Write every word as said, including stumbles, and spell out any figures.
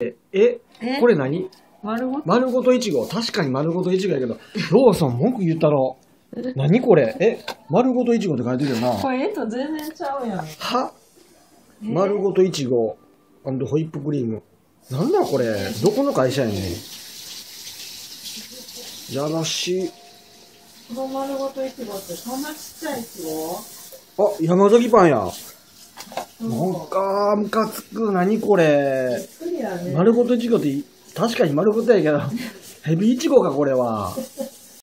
え、これ何？ 丸ごと丸ごといちご。確かに丸ごといちごやけど、ローソン文句言ったろ。何これ？え、丸ごといちごって書いてるよな。 これ絵と全然ちゃうやん。 は？丸ごといちごホイップクリーム。なんだこれ？どこの会社やねん。やらしい。 この丸ごといちごってそんなちっちゃいいちご？ あ、山崎パンや。なんか、ムカつく。何これ。 びっくりやね。 丸ごといちごって、確かに丸ごとやけど、ヘビイチゴか、これは。